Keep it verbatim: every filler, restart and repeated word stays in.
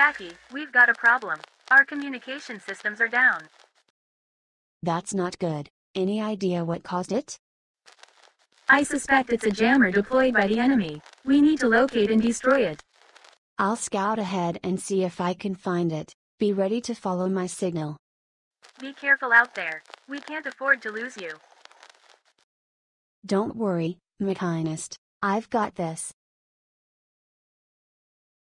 Jackie, we've got a problem. Our communication systems are down. That's not good. Any idea what caused it? I suspect it's a jammer deployed by the enemy. We need to locate and destroy it. I'll scout ahead and see if I can find it. Be ready to follow my signal. Be careful out there. We can't afford to lose you. Don't worry, Machinist. I've got this.